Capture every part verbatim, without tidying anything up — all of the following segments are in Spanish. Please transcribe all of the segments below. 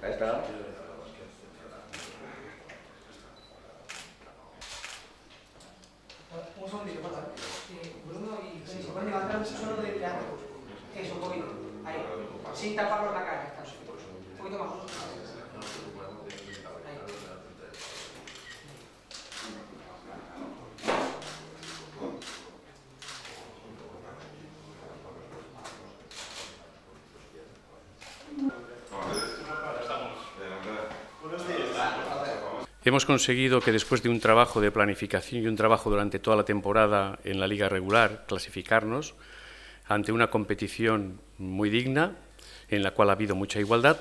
Esta. Un segundito, por favor. Eh, Bruno y Tony, ¿se pueden levantar solo de teatro? Eso, un poquito. Ahí. Sin taparnos la cara. Está. Un poquito más. Ahí. Hemos conseguido que después de un trabajo de planificación y un trabajo durante toda la temporada en la liga regular, clasificarnos ante una competición muy digna, en la cual ha habido mucha igualdad,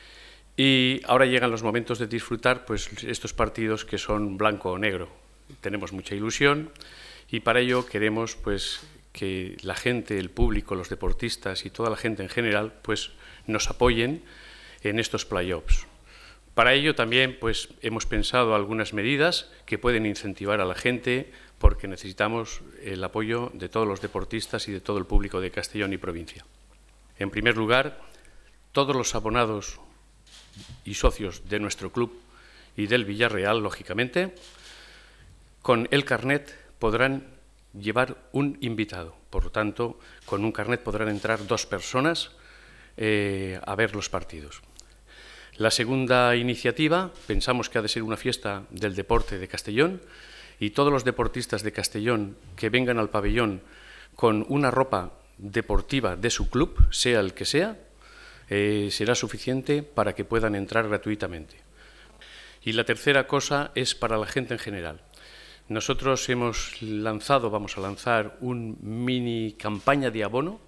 y ahora llegan los momentos de disfrutar pues, estos partidos que son blanco o negro. Tenemos mucha ilusión y para ello queremos pues, que la gente, el público, los deportistas y toda la gente en general pues, nos apoyen en estos play-offs. Para ello también pues, hemos pensado algunas medidas que pueden incentivar a la gente porque necesitamos el apoyo de todos los deportistas y de todo el público de Castellón y provincia. En primer lugar, todos los abonados y socios de nuestro club y del Villarreal, lógicamente, con el carnet podrán llevar un invitado. Por lo tanto, con un carnet podrán entrar dos personas eh, a ver los partidos. La segunda iniciativa, pensamos que ha de ser una fiesta del deporte de Castellón y todos los deportistas de Castellón que vengan al pabellón con una ropa deportiva de su club, sea el que sea, eh, será suficiente para que puedan entrar gratuitamente. Y la tercera cosa es para la gente en general. Nosotros hemos lanzado, vamos a lanzar, un mini campaña de abono,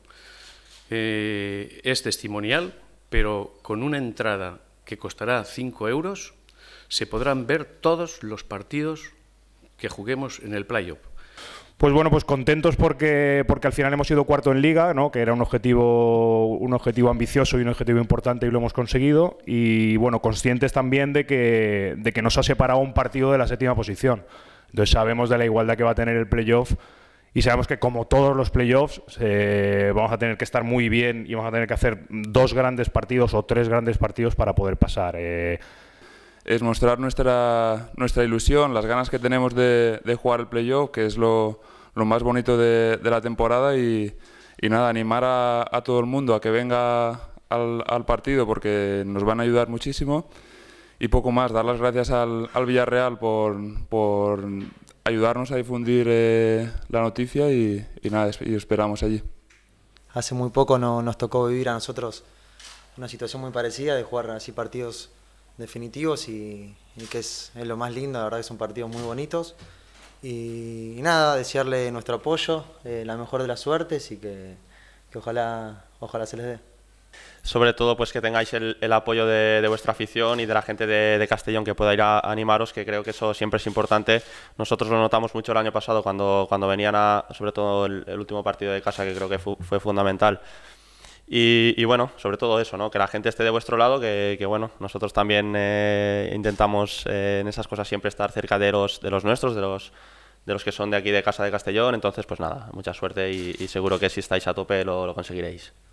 eh, es testimonial, pero con una entrada que costará cinco euros, se podrán ver todos los partidos que juguemos en el play-off. Pues bueno, pues contentos porque, porque al final hemos ido cuarto en Liga, ¿no? Que era un objetivo, un objetivo ambicioso y un objetivo importante y lo hemos conseguido. Y bueno, conscientes también de que, de que nos ha separado un partido de la séptima posición. Entonces sabemos de la igualdad que va a tener el play-off y sabemos que como todos los play-offs eh, vamos a tener que estar muy bien y vamos a tener que hacer dos grandes partidos o tres grandes partidos para poder pasar. Eh, es mostrar nuestra, nuestra ilusión, las ganas que tenemos de, de jugar el play-off, que es lo, lo más bonito de, de la temporada y, y nada, animar a, a todo el mundo a que venga al, al partido porque nos van a ayudar muchísimo y poco más, dar las gracias al, al Villarreal por, por ayudarnos a difundir eh, la noticia y, y nada, y esperamos allí. Hace muy poco no, nos tocó vivir a nosotros una situación muy parecida de jugar así partidos definitivos y, y que es, es lo más lindo, la verdad que son partidos muy bonitos y, y nada, desearle nuestro apoyo, eh, la mejor de las suertes y que, que ojalá, ojalá se les dé. Sobre todo pues que tengáis el, el apoyo de, de vuestra afición y de la gente de, de Castellón que pueda ir a, a animaros, que creo que eso siempre es importante. Nosotros lo notamos mucho el año pasado cuando, cuando venían a, sobre todo el, el último partido de casa, que creo que fu, fue fundamental. Y, y bueno, sobre todo eso, ¿no? Que la gente esté de vuestro lado, que, que bueno, nosotros también eh, intentamos eh, en esas cosas siempre estar cerca de los, de los nuestros, de los, de los que son de aquí de casa de Castellón. Entonces pues nada, mucha suerte y, y seguro que si estáis a tope lo, lo conseguiréis.